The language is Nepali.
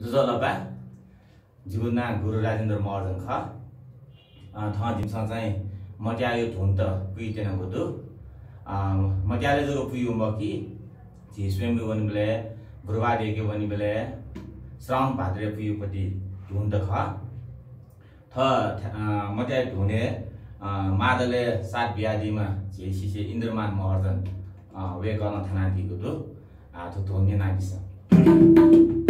जुजलपा जीवना गुरु राजेन्द्र महर्जन ख थ दिमसँग चाहिँ मट्यायो धुन त पुइतेन गुदु मट्याले जो पुइयो मकी जी स्वयं बनि बेले बुरवा देके बनि बेले श्रावण भाद्र पुइयोपट्टि धुन त ख थ मट्यायो धुने मादले सात ब्यादीमा जे सिसे इन्द्रमान महर्जन वे गर्न थाना दिगु दु आ त धुने नागिस